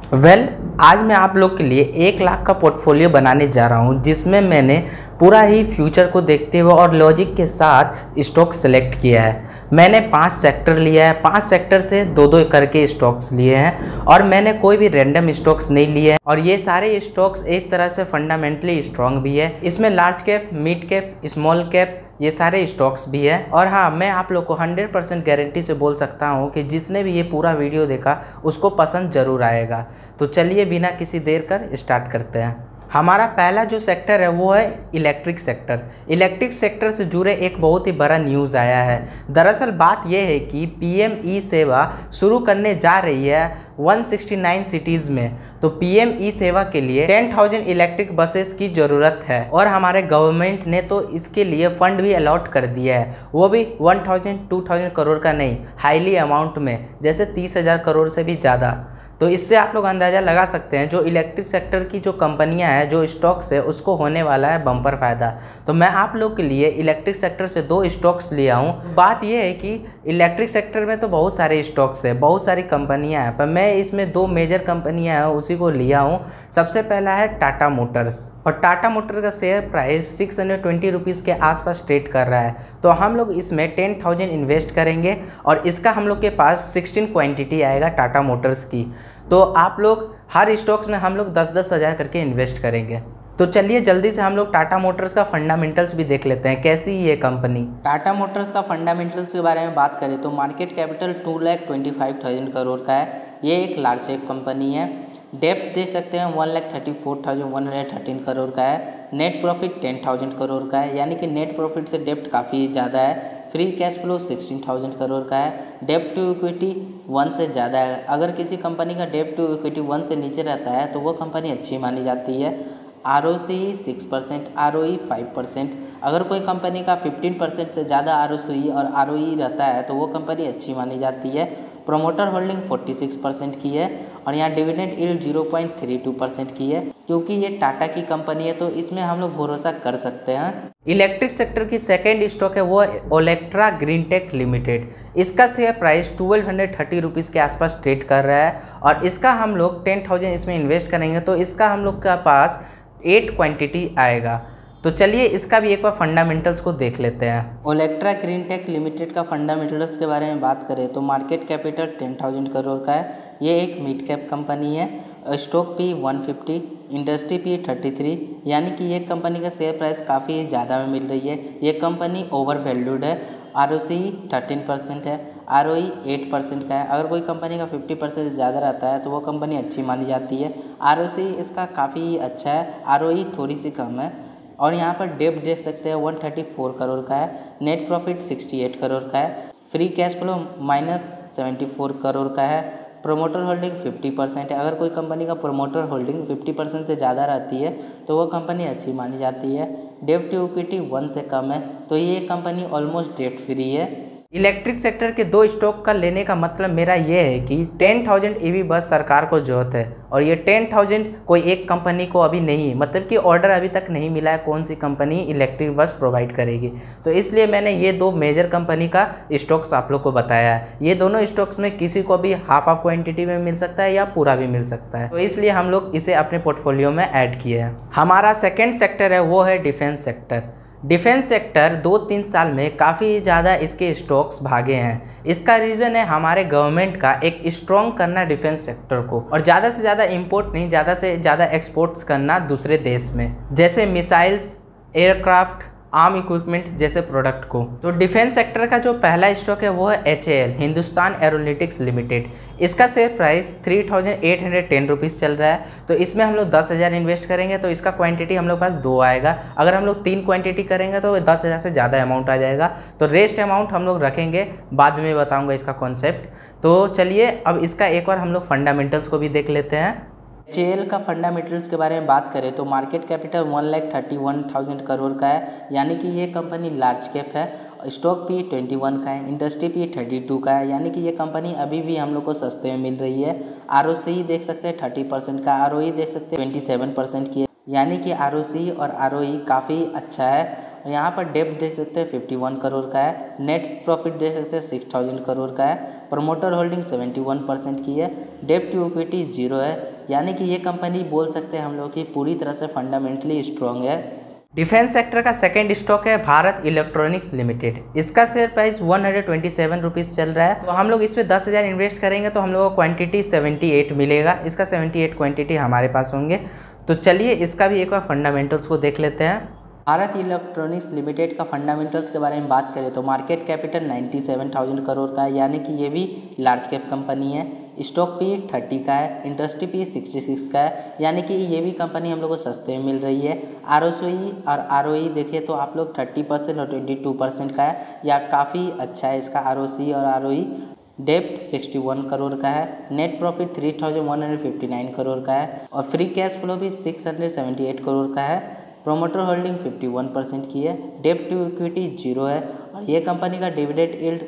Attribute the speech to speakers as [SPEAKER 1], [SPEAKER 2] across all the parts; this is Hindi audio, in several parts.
[SPEAKER 1] आज मैं आप लोग के लिए 1 लाख का पोर्टफोलियो बनाने जा रहा हूं, जिसमें मैंने पूरा ही फ्यूचर को देखते हुए और लॉजिक के साथ स्टॉक सेलेक्ट किया है। मैंने 5 सेक्टर लिया है, 5 सेक्टर से 2-2 करके स्टॉक्स लिए हैं और मैंने कोई भी रैंडम स्टॉक्स नहीं लिए हैं। और ये सारे स्टॉक्स एक तरह से फंडामेंटली स्ट्रांग भी है। इसमें large cap, mid cap, small cap ये सारे स्टॉक्स भी है। और हाँ, मैं आप लोग को 100% गारंटी से बोल सकता हूँ कि जिसने भी ये पूरा वीडियो देखा उसको पसंद ज़रूर आएगा। तो चलिए बिना किसी देर कर स्टार्ट करते हैं। हमारा पहला जो सेक्टर है वो है इलेक्ट्रिक सेक्टर। इलेक्ट्रिक सेक्टर से जुड़े एक बहुत ही बड़ा न्यूज़ आया है। दरअसल बात यह है कि पीएम ई सेवा शुरू करने जा रही है 169 सिटीज़ में। तो पीएम ई सेवा के लिए 10,000 इलेक्ट्रिक बसेस की ज़रूरत है और हमारे गवर्नमेंट ने तो इसके लिए फंड भी अलॉट कर दिया है, वो भी 1,000-2,000 करोड़ का नहीं, हाईली अमाउंट में, जैसे 30,000 करोड़ से भी ज़्यादा। तो इससे आप लोग अंदाज़ा लगा सकते हैं जो इलेक्ट्रिक सेक्टर की जो कंपनियां हैं, जो स्टॉक्स है, उसको होने वाला है बम्पर फ़ायदा। तो मैं आप लोग के लिए इलेक्ट्रिक सेक्टर से 2 स्टॉक्स लिया हूं। बात यह है कि इलेक्ट्रिक सेक्टर में तो बहुत सारे स्टॉक्स है, बहुत सारी कंपनियां हैं, पर मैं इसमें 2 मेजर कंपनियां हैं उसी को लिया हूँ। सबसे पहला है टाटा मोटर्स, और टाटा मोटर का शेयर प्राइस 620 रुपीज़ के आसपास ट्रेड कर रहा है। तो हम लोग इसमें 10,000 इन्वेस्ट करेंगे और इसका हम लोग के पास 16 क्वांटिटी आएगा टाटा मोटर्स की। तो आप लोग हर स्टॉक्स में हम लोग 10-10 हज़ार करके इन्वेस्ट करेंगे। तो चलिए जल्दी से हम लोग टाटा मोटर्स का फंडामेंटल्स भी देख लेते हैं, कैसी ये कंपनी। टाटा मोटर्स का फंडामेंटल्स के बारे में बात करें तो मार्केट कैपिटल 2,25,000 करोड़ का है। ये एक लार्ज कैप कंपनी है। डेप्ट देख सकते हैं 1,34,113 करोड़ का है। नेट प्रॉफिट 10,000 करोड़ का है, यानी कि नेट प्रॉफिट से डेप्ट काफ़ी ज़्यादा है। फ्री कैश फ्लो 16,000 करोड़ का है। डेप्ट टू इक्विटी 1 से ज़्यादा है। अगर किसी कंपनी का डेप्ट टू इक्विटी 1 से नीचे रहता है तो वो कंपनी अच्छी मानी जाती है। ROCE 6%, ROE 5%। अगर कोई कंपनी का 15% से ज़्यादा ROCE और ROE रहता है तो वो कंपनी अच्छी मानी जाती है। प्रोमोटर होल्डिंग 46% की है और यहाँ डिविडेंड यील्ड 0.32% की है। क्योंकि ये टाटा की कंपनी है तो इसमें हम लोग भरोसा कर सकते हैं। इलेक्ट्रिक सेक्टर की सेकेंड स्टॉक है वो ओलेक्ट्रा ग्रीनटेक लिमिटेड। इसका शेयर प्राइस 1,230 रुपीज़ के आसपास ट्रेड कर रहा है और इसका हम लोग 10,000 इसमें इन्वेस्ट करेंगे तो इसका हम लोग के पास 8 क्वांटिटी आएगा। तो चलिए इसका भी एक बार फंडामेंटल्स को देख लेते हैं। ओलेक्ट्रा ग्रीनटेक लिमिटेड का फंडामेंटल्स के बारे में बात करें तो मार्केट कैपिटल 10,000 करोड़ का है। ये एक मिड कैप कंपनी है। स्टॉक पी 150, इंडस्ट्री पी 33, यानी कि ये कंपनी का शेयर प्राइस काफ़ी ज़्यादा में मिल रही है। ये कंपनी ओवर वैल्यूड है। ROCE 13% है, ROE 8% का है। अगर कोई कंपनी का 50% से ज़्यादा रहता है तो वो कंपनी अच्छी मानी जाती है। ROCE इसका काफ़ी अच्छा है, ROE थोड़ी सी कम है। और यहाँ पर डेप्ट देख सकते हैं 134 करोड़ का है। नेट प्रॉफिट 68 करोड़ का है। फ्री कैश फ्लो -74 करोड़ का है। प्रोमोटर होल्डिंग 50% है। अगर कोई कंपनी का प्रोमोटर होल्डिंग 50% से ज़्यादा रहती है तो वो कंपनी अच्छी मानी जाती है। डेप्ट टू इक्विटी 1 से कम है, तो ये कंपनी ऑलमोस्ट डेट फ्री है। इलेक्ट्रिक सेक्टर के 2 स्टॉक का लेने का मतलब मेरा ये है कि 10,000 EV बस सरकार को जरूरत है और ये 10,000 कोई एक कंपनी को अभी नहीं, मतलब कि ऑर्डर अभी तक नहीं मिला है कौन सी कंपनी इलेक्ट्रिक बस प्रोवाइड करेगी। तो इसलिए मैंने ये 2 मेजर कंपनी का स्टॉक्स आप लोग को बताया है। ये दोनों स्टॉक्स में किसी को भी हाफ क्वांटिटी में मिल सकता है या पूरा भी मिल सकता है, तो इसलिए हम लोग इसे अपने पोर्टफोलियो में ऐड किए हैं। हमारा सेकेंड सेक्टर है वो है डिफेंस सेक्टर। डिफेंस सेक्टर 2-3 साल में काफ़ी ज़्यादा इसके स्टॉक्स भागे हैं। इसका रीज़न है हमारे गवर्नमेंट का एक स्ट्रॉन्ग करना डिफेंस सेक्टर को, और ज़्यादा से ज़्यादा इंपोर्ट नहीं, ज़्यादा से ज़्यादा एक्सपोर्ट्स करना दूसरे देश में, जैसे मिसाइल्स, एयरक्राफ्ट, आर्म इक्विपमेंट जैसे प्रोडक्ट को। तो डिफेंस सेक्टर का जो पहला स्टॉक है वो है HAL, हिंदुस्तान एरोनॉटिक्स लिमिटेड। इसका शेयर प्राइस 3,810 रुपीज़ चल रहा है। तो इसमें हम लोग 10,000 इन्वेस्ट करेंगे तो इसका क्वांटिटी हम लोग पास 2 आएगा। अगर हम लोग 3 क्वांटिटी करेंगे तो 10,000 से ज़्यादा अमाउंट आ जाएगा। तो रेस्ट अमाउंट हम लोग रखेंगे, बाद में बताऊँगा इसका कॉन्सेप्ट। तो चलिए अब इसका एक बार हम लोग फंडामेंटल्स को भी देख लेते हैं। HAL का फंडामेंटल्स के बारे में बात करें तो मार्केट कैपिटल 1,31,000 करोड़ का है, यानी कि ये कंपनी लार्ज कैप है। स्टॉक पी 21 का है। इंडस्ट्री पी 32 का है, यानी कि ये कंपनी अभी भी हम लोग को सस्ते में मिल रही है। ROCE देख सकते हैं 30% का, ROE देख सकते हैं 27% की है, यानी कि ROCE और ROE काफ़ी अच्छा है। और यहाँ पर डेप्ट देख सकते हैं 51 करोड़ का है। नेट प्रॉफिट देख सकते हैं 6000 करोड़ का है। प्रमोटर होल्डिंग 71% की है। डेप्ट टू इक्विटी 0 है, यानी कि ये कंपनी बोल सकते हैं हम लोग की पूरी तरह से फंडामेंटली स्ट्रॉन्ग है। डिफेंस सेक्टर का सेकंड स्टॉक है भारत इलेक्ट्रॉनिक्स लिमिटेड। इसका शेयर प्राइस 127 रुपीज़ चल रहा है। तो हम लोग इसमें 10,000 इन्वेस्ट करेंगे तो हम लोग को क्वांटिटी 78 मिलेगा। इसका 78 क्वांटिटी हमारे पास होंगे। तो चलिए इसका भी एक बार फंडामेंटल्स को देख लेते हैं। भारत इलेक्ट्रॉनिक्स लिमिटेड का फंडामेंटल्स के बारे में बात करें तो मार्केट कैपिटल 97,000 करोड़ का है, यानी कि ये भी लार्ज कैप कंपनी है। स्टॉक पी 30 का है। इंडस्ट्री पी 66 का है, यानी कि ये भी कंपनी हम लोग को सस्ते में मिल रही है। आरओसी और आरओई देखिए तो आप लोग 30% और 22% का है, या काफ़ी अच्छा है इसका आरओसी और आरओई। डेप्ट 61 करोड़ का है। नेट प्रॉफिट 3159 करोड़ का है और फ्री कैश फ्लो भी 678 करोड़ का है। प्रोमोटर होल्डिंग 51% की है। डेप्ट टू इक्विटी 0 है और ये कंपनी का डिविडेंड यील्ड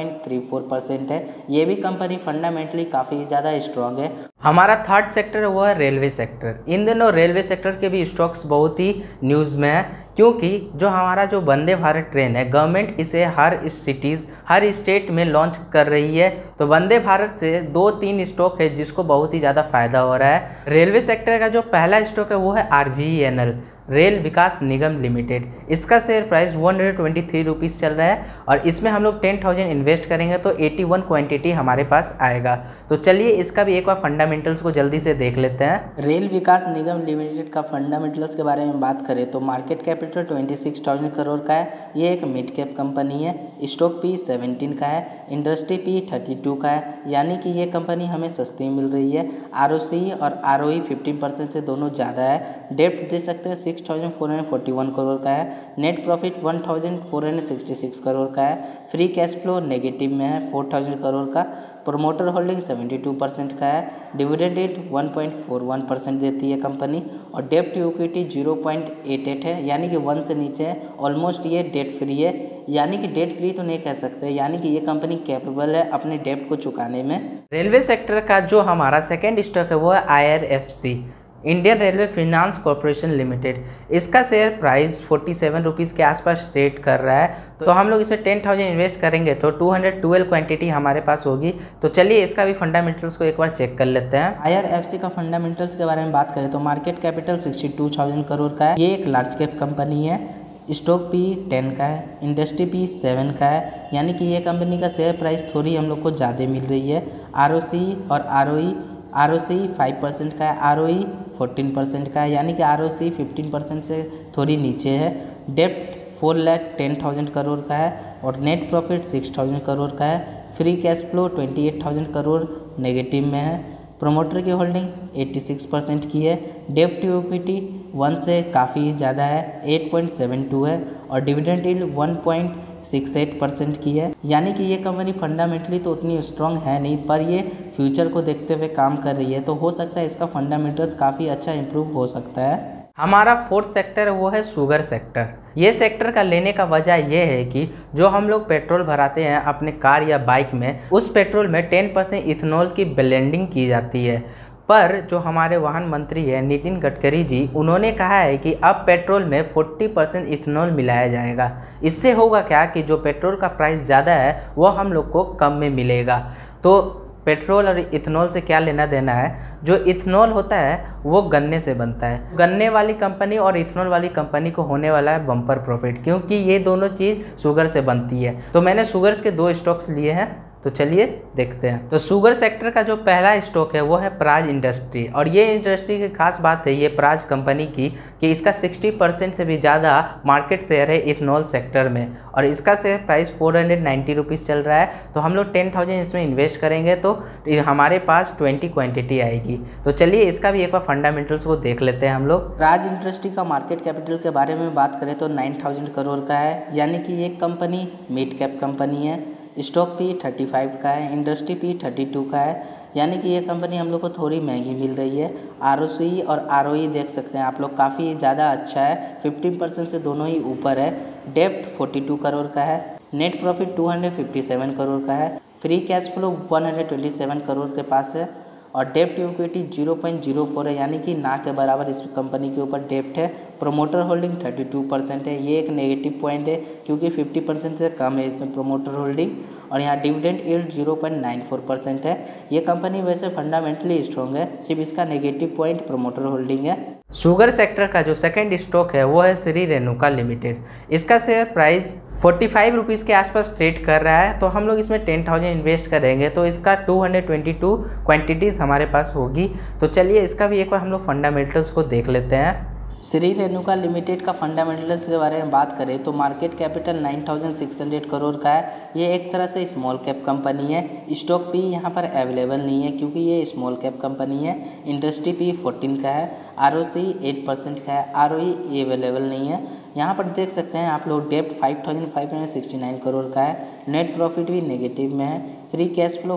[SPEAKER 1] 1.34% है। ये भी कंपनी फंडामेंटली काफ़ी ज़्यादा स्ट्रॉन्ग है। हमारा थर्ड सेक्टर है वो है रेलवे सेक्टर। इन दिनों रेलवे सेक्टर के भी स्टॉक्स बहुत ही न्यूज़ में है, क्योंकि जो हमारा जो वंदे भारत ट्रेन है गवर्नमेंट इसे हर सिटीज़ हर स्टेट में लॉन्च कर रही है। तो वंदे भारत से 2-3 स्टॉक है जिसको बहुत ही ज़्यादा फायदा हो रहा है। रेलवे सेक्टर का जो पहला स्टॉक है वो है RVNL रेल विकास निगम लिमिटेड। इसका शेयर प्राइस 123 रुपीज़ चल रहा है और इसमें हम लोग 10,000 इन्वेस्ट करेंगे तो 81 क्वांटिटी हमारे पास आएगा। तो चलिए इसका भी एक बार फंडामेंटल्स को जल्दी से देख लेते हैं। रेल विकास निगम लिमिटेड का फंडामेंटल्स के बारे में बात करें तो मार्केट कैपिटल 26,000 करोड़ का है। ये एक मिड कैप कंपनी है। स्टॉक पी 17 का है। इंडस्ट्री पी 32 का है, यानी कि ये कंपनी हमें सस्ती मिल रही है। आरओसी और आरओई 15% से दोनों ज़्यादा है। डेप्ट दे सकते हैं 6,441 करोड़ का है। नेट प्रॉफिट 1,466 करोड़ का है। फ्री कैश फ्लो नेगेटिव में है 4,000 करोड़ का। प्रोमोटर होल्डिंग 72% का है। डिविडेंड यील्ड 1.41% देती है कंपनी और डेप्ट टू इक्विटी 0.88 है, यानी कि 1 से नीचे है। ऑलमोस्ट ये डेट फ्री है, यानी कि डेट फ्री तो नहीं कह सकते, यानी कि ये कंपनी कैपेबल है अपने डेप्ट को चुकाने में। रेलवे सेक्टर का जो हमारा सेकेंड स्टॉक है वो है IRFC Indian railway finance corporation limited. इसका शेयर प्राइस 47 रुपीज़ के आसपास ट्रेड कर रहा है। तो हम लोग इसमें 10,000 इन्वेस्ट करेंगे तो 212 क्वांटिटी हमारे पास होगी। तो चलिए इसका भी फंडामेंटल्स को एक बार चेक कर लेते हैं। IRFC का फंडामेंटल्स के बारे में बात करें तो मार्केट कैपिटल 62,000 करोड़ का है। ये एक लार्ज कैप कंपनी है। स्टॉक पी 10 का है। इंडस्ट्री पी 7 का है, यानी कि ये कंपनी का शेयर प्राइस थोड़ी हम लोग को ज़्यादा मिल रही है। आरओसी और आरओसी 5% का है। आरओई 14% का है, यानी कि आरओसी 15% से थोड़ी नीचे है। डेप्ट 4,10,000 करोड़ का है और नेट प्रॉफिट 6,000 करोड़ का है। Free cash flow 28,000 crore negative में है। प्रोमोटर की होल्डिंग 86% की है। डेप्ट टू इक्विटी 1 से काफ़ी ज़्यादा है, 8.72 है और डिविडेंड यील्ड 1.68% की है, यानी कि ये कंपनी फंडामेंटली तो उतनी स्ट्रांग है नहीं, पर ये फ्यूचर को देखते हुए काम कर रही है। तो हो सकता है इसका फंडामेंटल्स काफ़ी अच्छा इंप्रूव हो सकता है। हमारा फोर्थ सेक्टर है वो है शुगर सेक्टर। ये सेक्टर का लेने का वजह ये है कि जो हम लोग पेट्रोल भराते हैं अपने कार या बाइक में, उस पेट्रोल में 10% इथेनॉल की ब्लेंडिंग की जाती है। पर जो हमारे वाहन मंत्री है नितिन गडकरी जी, उन्होंने कहा है कि अब पेट्रोल में 40% इथेनॉल मिलाया जाएगा। इससे होगा क्या कि जो पेट्रोल का प्राइस ज़्यादा है वो हम लोग को कम में मिलेगा। तो पेट्रोल और इथेनॉल से क्या लेना देना है? जो इथेनॉल होता है वो गन्ने से बनता है। गन्ने वाली कंपनी और इथेनॉल वाली कंपनी को होने वाला है बम्पर प्रॉफिट, क्योंकि ये दोनों चीज़ शुगर से बनती है। तो मैंने शुगर्स के 2 स्टॉक्स लिए हैं, तो चलिए देखते हैं। तो शुगर सेक्टर का जो पहला स्टॉक है वो है प्राज इंडस्ट्री, और ये इंडस्ट्री की खास बात है ये प्राज कंपनी की कि इसका 60% से भी ज़्यादा मार्केट शेयर है इथेनॉल सेक्टर में, और इसका शेयर प्राइस 490 रुपीज़ चल रहा है। तो हम लोग 10,000 इसमें इन्वेस्ट करेंगे तो हमारे पास 20 क्वांटिटी आएगी। तो चलिए इसका भी एक बार फंडामेंटल्स को देख लेते हैं हम लोग। प्राज इंडस्ट्री का मार्केट कैपिटल के बारे में बात करें तो 9,000 करोड़ का है, यानी कि ये कंपनी मिड कैप कंपनी है। स्टॉक पी 35 का है। इंडस्ट्री पी 32 का है, यानी कि ये कंपनी हम लोग को थोड़ी महंगी मिल रही है। आरओसी और आरओई देख सकते हैं आप लोग, काफ़ी ज़्यादा अच्छा है, 15% से दोनों ही ऊपर है। डेप्ट 42 करोड़ का है। नेट प्रॉफिट 257 करोड़ का है। फ्री कैश फ्लो 127 करोड़ के पास है। और डेप्ट टू इक्विटी 0.04 है, यानी कि ना के बराबर इस कंपनी के ऊपर डेप्ट है। प्रोमोटर होल्डिंग 32% है, ये एक नेगेटिव पॉइंट है क्योंकि 50% से कम है इसमें प्रोमोटर होल्डिंग। और यहाँ डिविडेंड यील्ड 0.94% है। ये कंपनी वैसे फंडामेंटली स्ट्रॉन्ग है, सिर्फ इसका नेगेटिव पॉइंट प्रोमोटर होल्डिंग है। शुगर सेक्टर का जो सेकंड स्टॉक है वो है श्री रेणुका लिमिटेड। इसका शेयर प्राइस 45 रुपीज़ के आसपास ट्रेड कर रहा है। तो हम लोग इसमें 10,000 इन्वेस्ट करेंगे तो इसका 222 क्वांटिटीज़ हमारे पास होगी। तो चलिए इसका भी एक बार हम लोग फंडामेंटल्स को देख लेते हैं। श्री रेणुका लिमिटेड का फंडामेंटल्स के बारे में बात करें तो मार्केट कैपिटल 9,600 करोड़ का है। ये एक तरह से स्मॉल कैप कंपनी है। स्टॉक पी यहाँ पर अवेलेबल नहीं है क्योंकि ये स्मॉल कैप कंपनी है। इंडस्ट्री पी 14 का है। ROC 8% का है। ROE अवेलेबल नहीं है। यहाँ पर देख सकते हैं आप लोग डेप्ट 5,569 करोड़ का है। नेट प्रॉफिट भी नेगेटिव में है। फ्री कैश फ्लो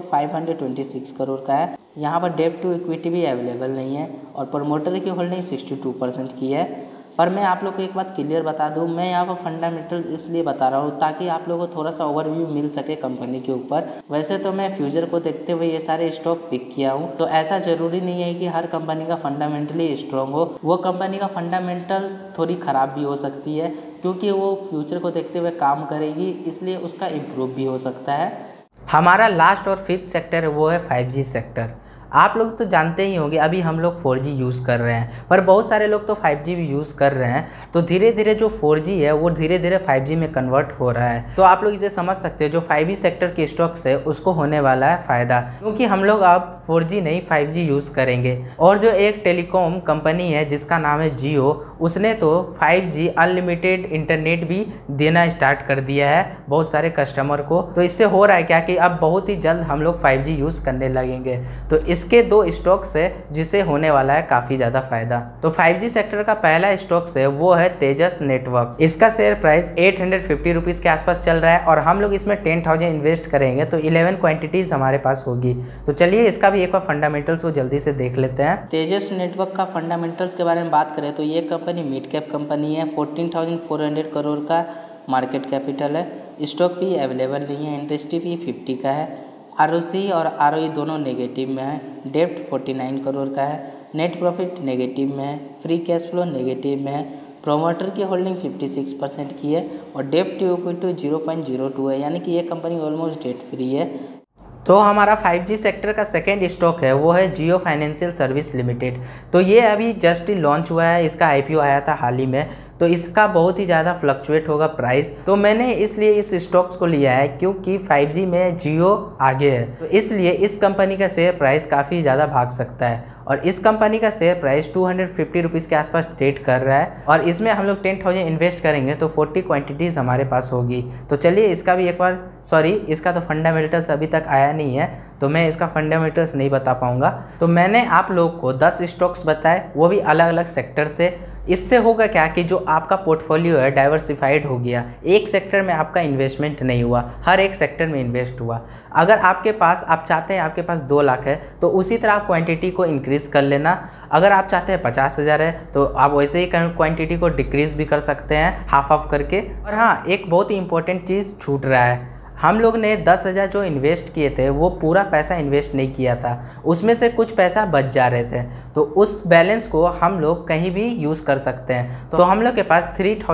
[SPEAKER 1] 526 करोड़ का है। यहाँ पर डेप्ट टू इक्विटी भी अवेलेबल नहीं है और प्रमोटर की होल्डिंग 62% की है। पर मैं आप लोग को एक बात क्लियर बता दूं, मैं यहाँ पर फंडामेंटल इसलिए बता रहा हूँ ताकि आप लोगों को थोड़ा सा ओवरव्यू मिल सके कंपनी के ऊपर। वैसे तो मैं फ्यूचर को देखते हुए ये सारे स्टॉक पिक किया हूँ, तो ऐसा ज़रूरी नहीं है कि हर कंपनी का फंडामेंटली स्ट्रॉन्ग हो। वो कंपनी का फंडामेंटल्स थोड़ी ख़राब भी हो सकती है क्योंकि वो फ्यूचर को देखते हुए काम करेगी, इसलिए उसका इम्प्रूव भी हो सकता है। हमारा लास्ट और फिफ्थ सेक्टर है वो है 5G सेक्टर। आप लोग तो जानते ही होंगे अभी हम लोग 4G यूज़ कर रहे हैं, पर बहुत सारे लोग तो 5G भी यूज़ कर रहे हैं। तो धीरे धीरे जो 4G है वो धीरे धीरे 5G में कन्वर्ट हो रहा है। तो आप लोग इसे समझ सकते हो, जो 5G सेक्टर के स्टॉक्स है उसको होने वाला है फ़ायदा, क्योंकि हम लोग अब 4G नहीं 5G यूज़ करेंगे। और जो एक टेलीकॉम कंपनी है जिसका नाम है जियो, उसने तो 5G अनलिमिटेड इंटरनेट भी देना स्टार्ट कर दिया है बहुत सारे कस्टमर को। तो इससे हो रहा है क्या कि अब बहुत ही जल्द हम लोग 5G यूज़ करने लगेंगे। तो इसके दो स्टॉक्स है जिससे होने वाला है काफ़ी ज़्यादा फायदा। तो 5G सेक्टर का पहला स्टॉक्स है वो है तेजस नेटवर्क्स। इसका शेयर प्राइस 850 रुपीज़ के आसपास चल रहा है और हम लोग इसमें 10,000 इन्वेस्ट करेंगे तो 11 क्वांटिटीज़ हमारे पास होगी। तो चलिए इसका भी एक बार फंडामेंटल्स को जल्दी से देख लेते हैं। तेजस नेटवर्क का फंडामेंटल्स के बारे में बात करें तो ये कंपनी मिड कैप कंपनी है। 14,400 करोड़ का मार्केट कैपिटल है। स्टॉक भी अवेलेबल नहीं है। इंडस्ट्री भी 50 का है। ROC और ROE दोनों नेगेटिव में है। डेप्ट 49 करोड़ का है। नेट प्रॉफिट नेगेटिव में है। फ्री कैश फ्लो नेगेटिव में है। प्रोमोटर की होल्डिंग 56% की है और डेप्ट टू इक्विटी 0.02 है, यानी कि ये कंपनी ऑलमोस्ट डेट फ्री है। तो हमारा 5G सेक्टर का सेकेंड स्टॉक है वो है जियो फाइनेंशियल सर्विस लिमिटेड। तो ये अभी जस्ट ही लॉन्च हुआ है, इसका IPO आया था हाल ही में। तो इसका बहुत ही ज़्यादा फ्लक्चुएट होगा प्राइस। तो मैंने इसलिए इस स्टॉक्स को लिया है क्योंकि 5G में जियो आगे है, तो इसलिए इस कंपनी का शेयर प्राइस काफ़ी ज़्यादा भाग सकता है। और इस कंपनी का शेयर प्राइस 250 रुपीज़ के आसपास ट्रेड कर रहा है और इसमें हम लोग 10,000 इन्वेस्ट करेंगे तो 40 क्वांटिटीज़ हमारे पास होगी। तो चलिए इसका भी एक बार, इसका तो फंडामेंटल्स अभी तक आया नहीं है तो मैं इसका फंडामेंटल्स नहीं बता पाऊँगा। तो मैंने आप लोग को 10 स्टॉक्स बताए, वो भी अलग अलग सेक्टर से। इससे होगा क्या कि जो आपका पोर्टफोलियो है डाइवर्सिफाइड हो गया, एक सेक्टर में आपका इन्वेस्टमेंट नहीं हुआ, हर एक सेक्टर में इन्वेस्ट हुआ। अगर आपके पास, आप चाहते हैं आपके पास 2 लाख है तो उसी तरह आप क्वांटिटी को इंक्रीज़ कर लेना। अगर आप चाहते हैं 50,000 है तो आप वैसे ही क्वांटिटी को डिक्रीज़ भी कर सकते हैं हाफ ऑफ करके। और हाँ, एक बहुत ही इंपॉर्टेंट चीज़ छूट रहा है, हम लोग ने 10,000 जो इन्वेस्ट किए थे वो पूरा पैसा इन्वेस्ट नहीं किया था, उसमें से कुछ पैसा बच जा रहे थे। तो उस बैलेंस को हम लोग कहीं भी यूज़ कर सकते हैं। तो हम लोग के पास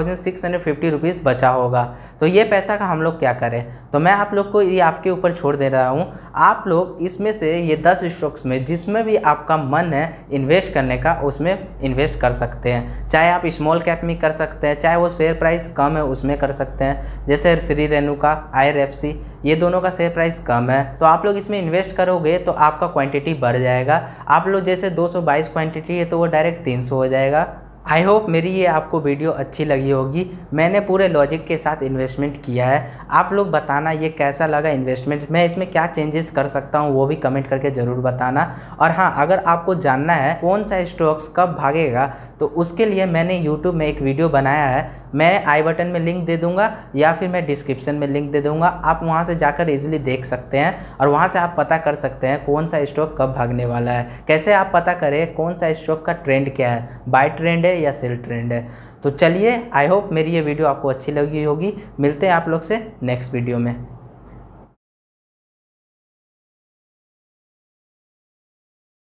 [SPEAKER 1] 3,650 रुपीज़ बचा होगा। तो ये पैसा का हम लोग क्या करें? तो मैं आप लोग को ये आपके ऊपर छोड़ दे रहा हूँ। आप लोग इसमें से ये 10 स्टॉक्स में जिसमें भी आपका मन है इन्वेस्ट करने का उसमें इन्वेस्ट कर सकते हैं। चाहे आप स्मॉल कैप में कर सकते हैं, चाहे वो शेयर प्राइस कम है उसमें कर सकते हैं। जैसे श्री रेणुका, IRFC, ये दोनों का शेयर प्राइस कम है तो आप लोग इसमें इन्वेस्ट करोगे तो आपका क्वांटिटी बढ़ जाएगा। आप लोग जैसे 222 क्वांटिटी है तो वो डायरेक्ट 300 हो जाएगा। आई होप मेरी ये आपको वीडियो अच्छी लगी होगी। मैंने पूरे लॉजिक के साथ इन्वेस्टमेंट किया है। आप लोग बताना ये कैसा लगा इन्वेस्टमेंट, मैं इसमें क्या चेंजेस कर सकता हूँ वो भी कमेंट करके ज़रूर बताना। और हाँ, अगर आपको जानना है कौन सा स्टॉक्स कब भागेगा तो उसके लिए मैंने YouTube में एक वीडियो बनाया है, मैं आई बटन में लिंक दे दूंगा या फिर मैं डिस्क्रिप्शन में लिंक दे दूंगा। आप वहां से जाकर इजीली देख सकते हैं और वहां से आप पता कर सकते हैं कौन सा स्टॉक कब भागने वाला है। कैसे आप पता करें कौन सा स्टॉक का ट्रेंड क्या है, बाय ट्रेंड है या सेल ट्रेंड है। तो चलिए, आई होप मेरी ये वीडियो आपको अच्छी लगी होगी। मिलते हैं आप लोग से नेक्स्ट वीडियो में।